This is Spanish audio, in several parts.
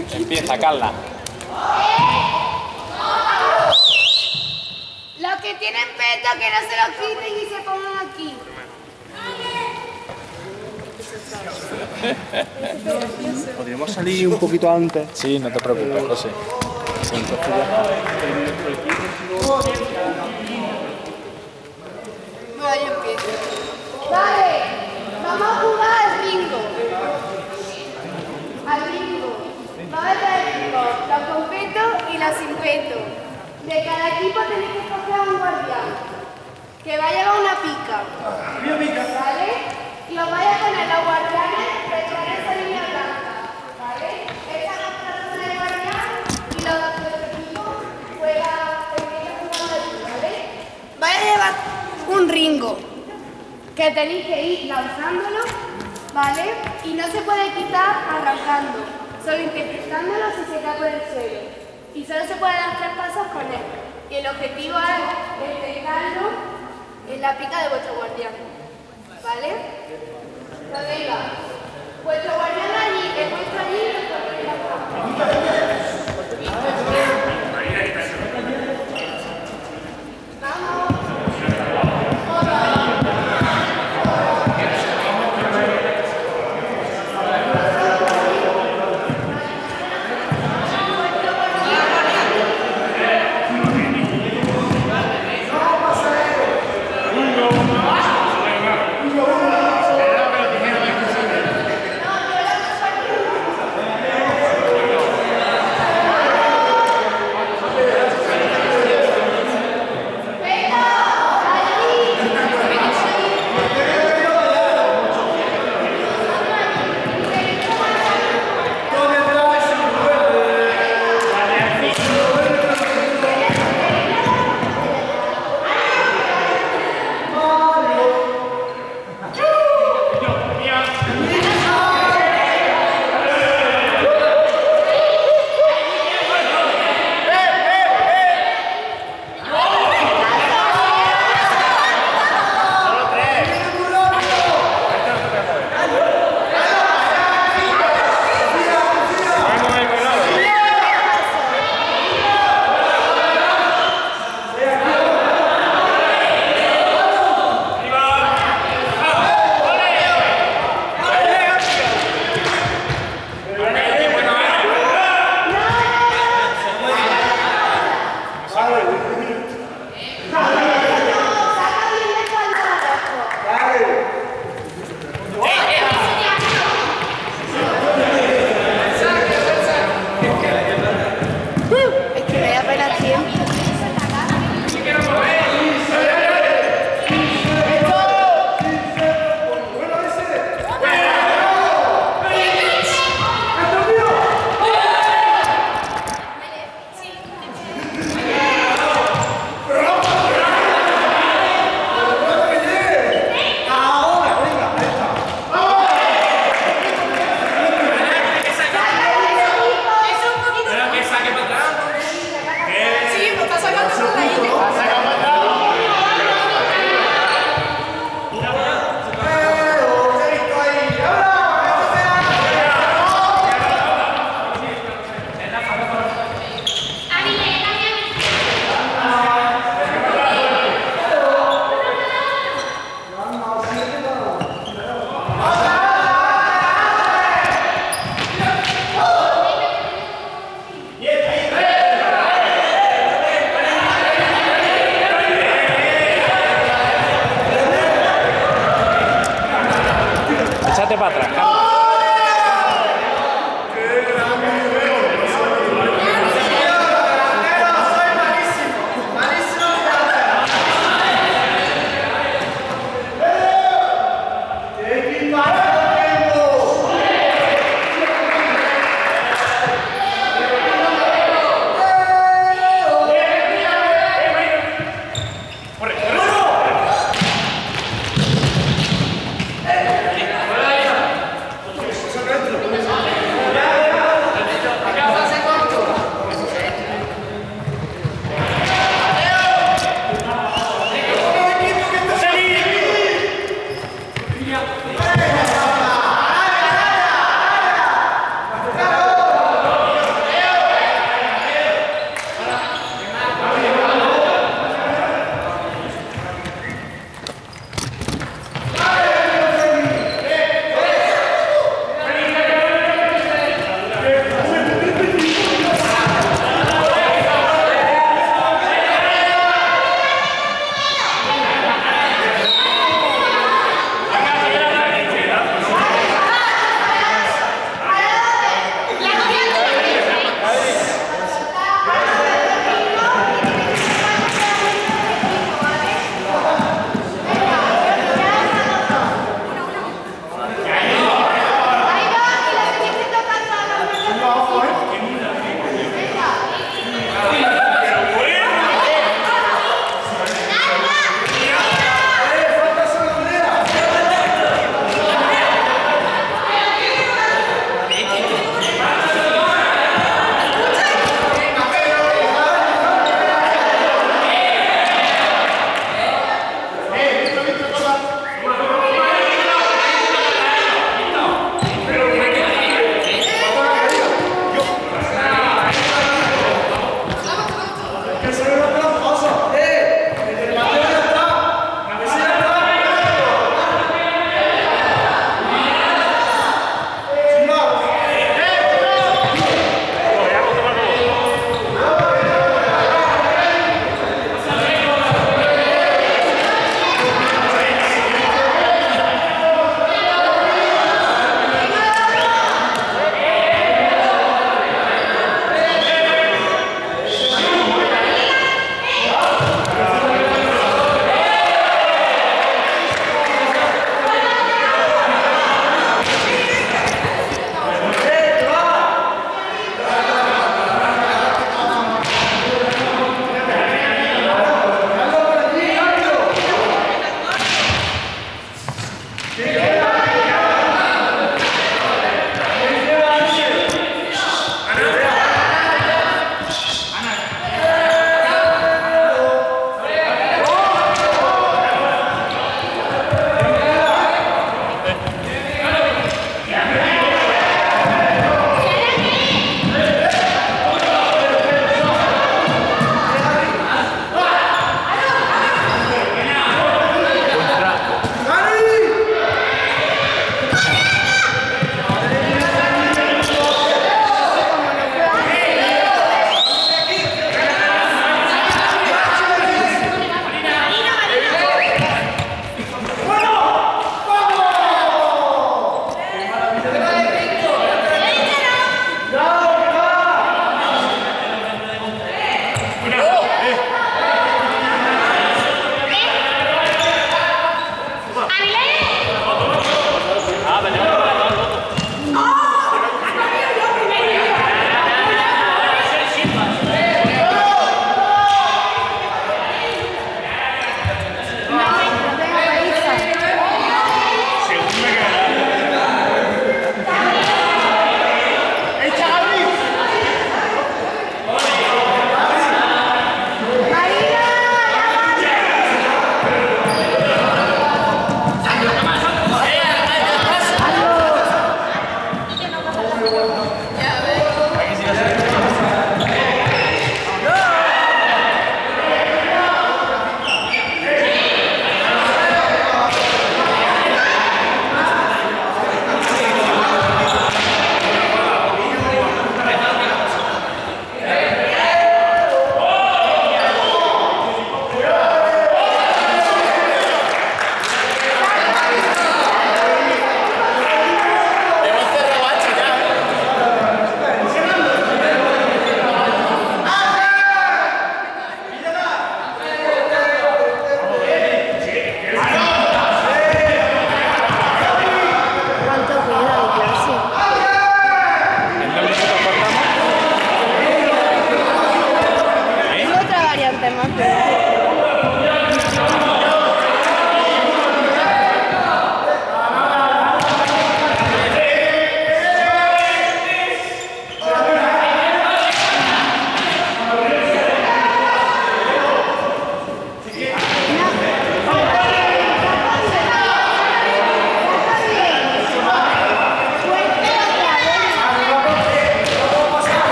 Empieza, Carla. Los que tienen peto, que no se lo quiten y se pongan aquí. ¿Podríamos salir un poquito antes? Sí, no te preocupes, José. Bueno, yo empiezo. Vale, vamos a jugar al bingo. Al bingo. Vamos a hacer el bingo, los con peto y los sin peto. De cada equipo tenéis que escoger a un guardián, que va a llevar una pica. ¿Vale? Y os vais a poner los guardianes detrás de esa línea blanca. ¿Vale? Esa es la plaza del guardián y los de nuestro equipo empiezan jugando allí, ¿vale? Vais a llevar un ringo que tenéis que ir lanzándolo, ¿vale? Y no se puede quitar arrancando, solo interpretándolo si se cae por el suelo. Y solo se puede dar 3 pasos con él. Y el objetivo es pegarlo en la pica de vuestro guardián. ¿Vale? Donde iba. Vuestro guardián allí, el vuestro allí y vuestro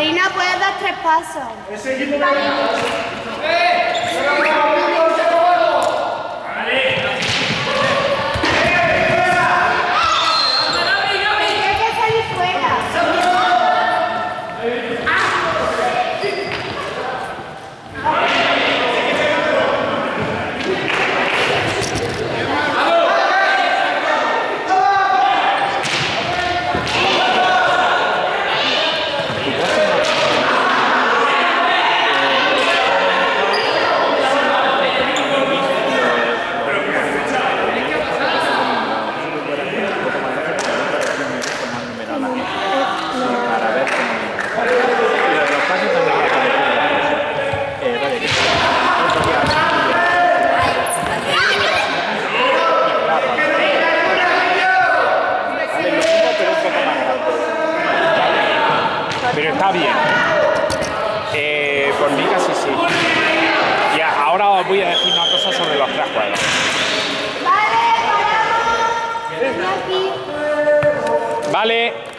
Marina, puedes dar 3 pasos. Pero está bien. Por mí casi sí. Y ahora os voy a decir una cosa sobre los 3 juegos. Vale, paramos. Vale.